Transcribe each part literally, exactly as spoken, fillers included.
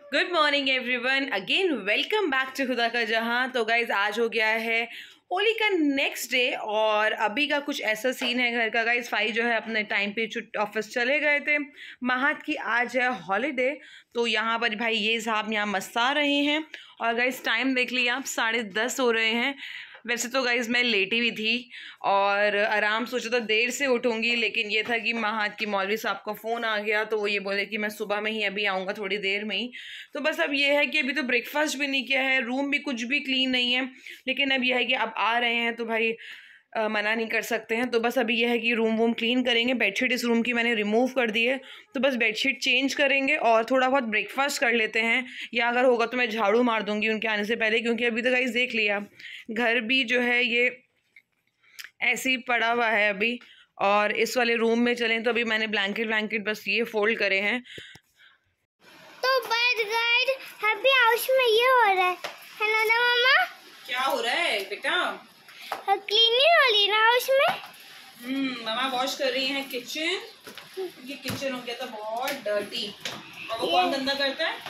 Good morning everyone, again welcome back to खुदा का जहां। तो गाइज आज हो गया है होली का नेक्स्ट डे और अभी का कुछ ऐसा सीन है घर का। गाइज फाई जो है अपने टाइम पे ऑफिस चले गए थे। महात की आज है हॉलीडे, तो यहाँ पर भाई ये साहब यहाँ मस्ता रहे हैं। और गाइज टाइम देख लिया आप, साढ़े दस हो रहे हैं। वैसे तो गाइज़ मैं लेटी हुई थी और आराम सोचा था देर से उठूँगी, लेकिन ये था कि महात की मौलवी साहब का फ़ोन आ गया, तो वो ये बोले कि मैं सुबह में ही अभी आऊँगा, थोड़ी देर में ही। तो बस अब ये है कि अभी तो ब्रेकफास्ट भी नहीं किया है, रूम भी कुछ भी क्लीन नहीं है, लेकिन अब यह है कि अब आ रहे हैं तो भाई आ, मना नहीं कर सकते हैं। तो बस अभी यह है कि रूम वूम क्लीन करेंगे। बेडशीट इस रूम की मैंने रिमूव कर दी है, तो बस बेडशीट चेंज करेंगे और थोड़ा बहुत ब्रेकफास्ट कर लेते हैं, या अगर होगा तो मैं झाड़ू मार दूंगी उनके आने से पहले, क्योंकि अभी तो गाइस देख लिया घर भी जो है ये ऐसे ही पड़ा हुआ है अभी। और इस वाले रूम में चलें तो अभी मैंने ब्लैंकेट ब्लैंकेट बस ये फोल्ड करे हैं। तो बट गाइड अभी हाउस में ये हो रहा है है ना ना मामा? क्या हो रहा है बेटा? क्लीनिंग हो रही है ना हाउस में। हम्म मामा वॉश कर रही हैं किचन। ये किचन हो गया था बहुत डर्टी, और वो कौन गंदा करता है?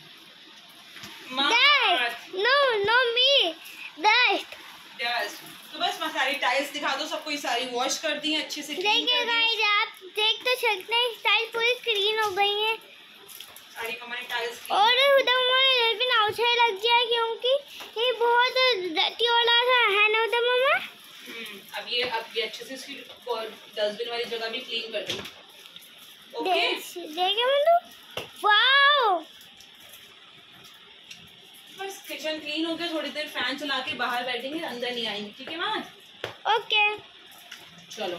Dust. No no me dust dust. तो बस मैं सारी टाइल्स दिखा दो सबको, ये सारी वॉश कर दी हैं अच्छे से। देखिए गाइस आप देख तो सकते हैं टाइल पूरी क्लीन हो गई है सारी मम्मा ने टाइल्स और उधर मैंने डस्टबिन आउटसाइड लग गया है क्योंकि ये बहुत डर्टी वाला है ना उधर मम्मा। अब ये अब ये अच्छे से इसकी डस्टबिन वाली जगह भी क्लीन कर दी। ओके देखिए मतलब वाओ, बस किचन क्लीन हो गया। थोड़ी देर फैन चला के बाहर बैठेंगे, अंदर नहीं आएंगे, ठीक है माँ? ओके चलो।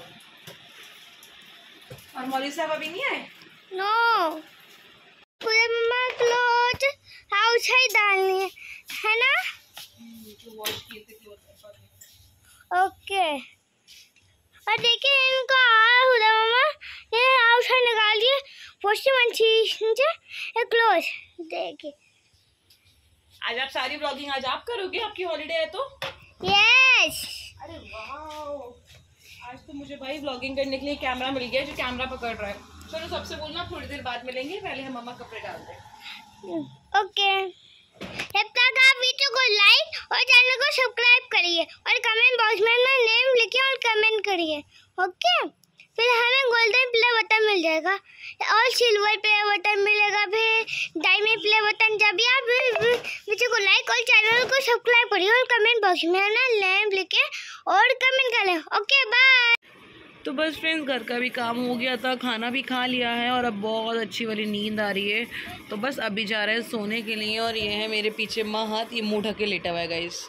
और मौलवी साहब अभी नहीं आए? नो पूरे मम्मा क्लोथ आउटसाइड डालनी है है ना? जो वॉश किए थे क्लोथ। ओके और देखिए इनको आ हुआ मम्मा ये आउटसाइड निकाल दिए वॉशिंग मशीन से ये क्लोथ। देखिए आज आप सारी ब्लॉगिंग आज आप करोगे, आपकी हॉलीडे है तो? यस। अरे वाओ, आज तो मुझे भाई ब्लॉगिंग करने के लिए कैमरा मिल गया जो कैमरा पकड़ रहा है। चलो सबसे बोलना थोड़ी देर बाद मिलेंगे, पहले हम मम्मा कपड़े डालते हैं। ओके जब तक आप वीडियो को लाइक और चैनल को सब्सक्राइब करिए और कमेंट बॉक्स में अपना नेम लिखिए और कमेंट करिए। ओके फिर हमें गोल्डन प्ले बटन मिल जाएगा और सिल्वर प्ले बटन मिलेगा, फिर डायमंड प्ले बटन। जब भी आप वीडियो को लाइक और चैनल को सब्सक्राइब करिए और कमेंट बॉक्स में अपना नेम लिखिए और कमेंट करें। Okay bye. तो बस फ्रेंड्स घर का भी काम हो गया था, खाना भी खा लिया है और अब बहुत अच्छी वाली नींद आ रही है, तो बस अभी जा रहे हैं सोने के लिए। और ये है मेरे पीछे महात, ये मुँह ढके लेटा हुआ है गाइस।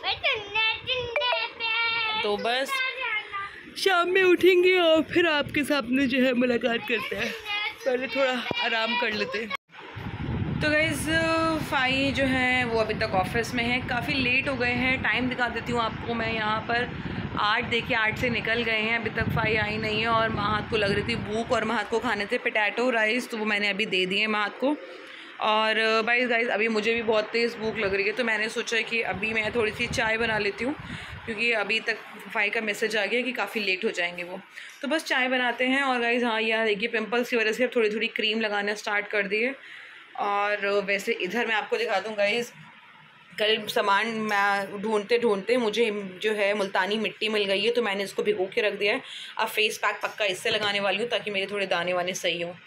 तो बस शाम में उठेंगे और फिर आपके सामने जो है मुलाकात करते हैं, पहले थोड़ा आराम कर लेते हैं। तो गाइज़ फाई जो है वो अभी तक ऑफिस में है, काफ़ी लेट हो गए हैं। टाइम दिखा देती हूँ आपको मैं, यहाँ पर आठ देखिए आठ से निकल गए हैं, अभी तक फाई आई नहीं है। और महात को लग रही थी भूख और महात को खाने थे पोटैटो राइस, तो वो मैंने अभी दे दिए महात को। और भाई गाइस अभी मुझे भी बहुत तेज़ भूख लग रही है, तो मैंने सोचा कि अभी मैं थोड़ी सी चाय बना लेती हूँ, क्योंकि अभी तक फाई का मैसेज आ गया कि काफ़ी लेट हो जाएंगे वो। तो बस चाय बनाते हैं। और गाइस हाँ यार देखिए पिंपल्स की वजह से अब थोड़ी थोड़ी क्रीम लगाना स्टार्ट कर दी है। और वैसे इधर मैं आपको दिखा दूँ गाइस, कल सामान मैं ढूंढते ढूंढते मुझे जो है मुल्तानी मिट्टी मिल गई है, तो मैंने इसको भिगो के रख दिया है। अब फेस पैक पक्का इससे लगाने वाली हूँ ताकि मेरे थोड़े दाने वाने सही हों।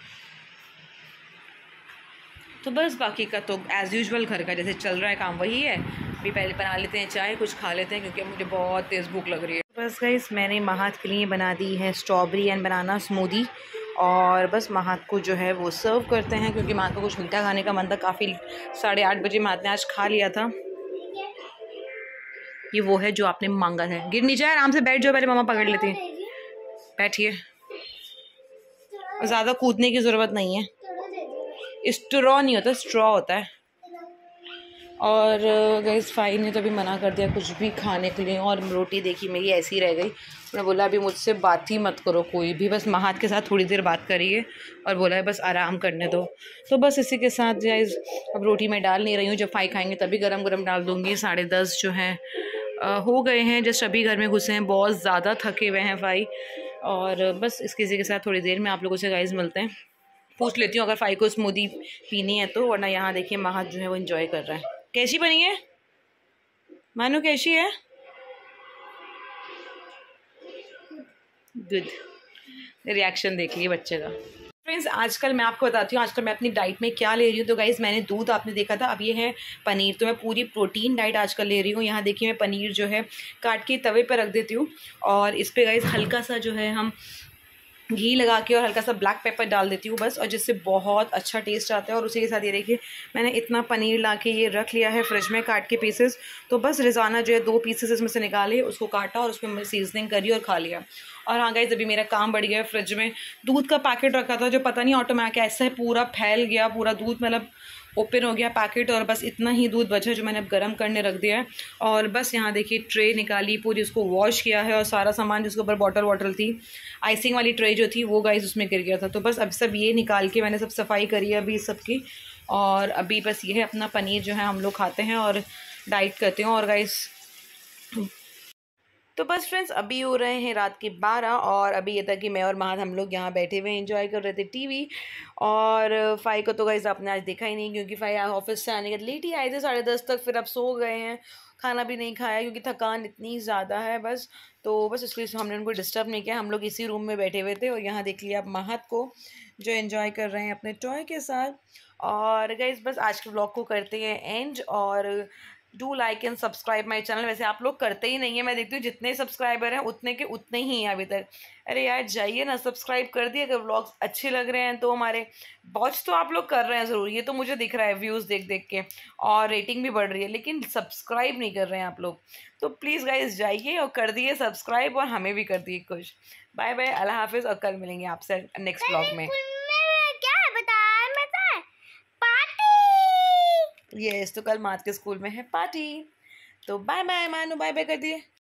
तो बस बाकी का तो एज़ यूजुअल घर का जैसे चल रहा है काम वही है। अभी पहले बना लेते हैं चाय, कुछ खा लेते हैं क्योंकि मुझे बहुत तेज़ भूख लग रही है। बस गाइस मैंने महात के लिए बना दी है स्ट्रॉबेरी एंड बनाना स्मूदी, और बस महात को जो है वो सर्व करते हैं, क्योंकि महात को कुछ मीठा खाने का मन था। काफ़ी साढ़े आठ बजे महात ने आज खा लिया था। ये वो है जो आपने मांगा है। गिर नहीं जाए, आराम से बैठ जाओ, पहले मामा पकड़ लेती हैं। बैठिए, ज़्यादा कूदने की ज़रूरत नहीं है। स्ट्रॉ नहीं होता, स्ट्रॉ होता है। और गाइस फाई ने तो अभी मना कर दिया कुछ भी खाने के लिए, और रोटी देखी मेरी ऐसी रह गई। उन्होंने बोला अभी मुझसे बात ही मत करो कोई भी, बस महात के साथ थोड़ी देर बात करिए, और बोला है बस आराम करने दो। तो बस इसी के साथ गाइस अब रोटी मैं डाल नहीं रही हूँ, जब फाई खाएंगे तभी गरम गरम डाल दूँगी। साढ़े दस जो हैं हो गए हैं, जस्ट अभी घर में घुसे हैं, बहुत ज़्यादा थके हुए हैं फाई। और बस इस किसी के साथ थोड़ी देर में आप लोगों से गाइस मिलते हैं। पूछ लेती हूँ अगर फाई को स्मूदी पीनी है तो, वरना यहाँ देखिए महक जो है वो एंजॉय कर रहा है। कैसी बनी है मानू, कैसी है? गुड। रिएक्शन देखिए बच्चे का। फ्रेंड्स आजकल मैं आपको बताती हूँ आजकल मैं अपनी डाइट में क्या ले रही हूँ। तो गाइज़ मैंने दूध आपने देखा था, अब ये है पनीर। तो मैं पूरी प्रोटीन डाइट आजकल ले रही हूँ। यहाँ देखिए मैं पनीर जो है काट के तवे पर रख देती हूँ और इस पर गाइज़ हल्का सा जो है हम घी लगा के और हल्का सा ब्लैक पेपर डाल देती हूँ बस, और जिससे बहुत अच्छा टेस्ट आता है। और उसी के साथ ये देखिए मैंने इतना पनीर ला के ये रख लिया है फ्रिज में काट के पीसेस। तो बस रिजाना जो है दो पीसेस इसमें से निकाले, उसको काटा और उसमें सीजनिंग करी और खा लिया। और हाँ गाइस अभी मेरा काम बढ़ गया है। फ्रिज में दूध का पैकेट रखा था जो पता नहीं ऑटोमेटिक ऐसे पूरा फैल गया, पूरा दूध मतलब ओपन हो गया पैकेट, और बस इतना ही दूध बचा जो मैंने अब गर्म करने रख दिया है। और बस यहाँ देखिए ट्रे निकाली, पूरी उसको वॉश किया है और सारा सामान जिसके ऊपर बॉटल वॉटल थी, आइसिंग वाली ट्रे जो थी वो गाइस उसमें गिर गया था। तो बस अब सब ये निकाल के मैंने सब सफाई करी है अभी सबकी। और अभी बस ये है अपना पनीर जो है हम लोग खाते हैं और डाइट करते हैं। और गाइस तो बस फ्रेंड्स अभी हो रहे हैं रात के बारह, और अभी ये था कि मैं और महक हम लोग यहाँ बैठे हुए एंजॉय कर रहे थे टीवी। और फाई को तो गाइस आपने आज देखा ही नहीं, क्योंकि फाई ऑफिस से आने के लेट ही आए थे साढ़े दस तक, फिर अब सो गए हैं, खाना भी नहीं खाया क्योंकि थकान इतनी ज़्यादा है बस। तो बस इसलिए हमने उनको डिस्टर्ब नहीं किया, हम लोग इसी रूम में बैठे हुए थे। और यहाँ देख लिया आप महक को जो एंजॉय कर रहे हैं अपने टॉय के साथ। और गाइस बस आज के ब्लॉग को करते हैं एंड, और do like and subscribe my channel. वैसे आप लोग करते ही नहीं है, मैं देखती हूँ जितने सब्सक्राइबर हैं उतने के उतने ही हैं अभी तक। अरे यार जाइए ना, सब्सक्राइब कर दिए। अगर व्लॉग्स अच्छे लग रहे हैं तो हमारे वॉच तो आप लोग कर रहे हैं ज़रूर, ये तो मुझे दिख रहा है व्यूज़ देख देख के, और रेटिंग भी बढ़ रही है, लेकिन सब्सक्राइब नहीं कर रहे हैं आप लोग। तो प्लीज़ गाइज जाइए और कर दिए सब्सक्राइब, और हमें भी कर दिए खुश। बाय बाय, अल्लाह हाफिज़, और कल मिलेंगे आपसे नेक्स्ट ब्लॉग में। यस तो कल मात के स्कूल में है पार्टी। तो bye bye Manu, bye bye कर दिए।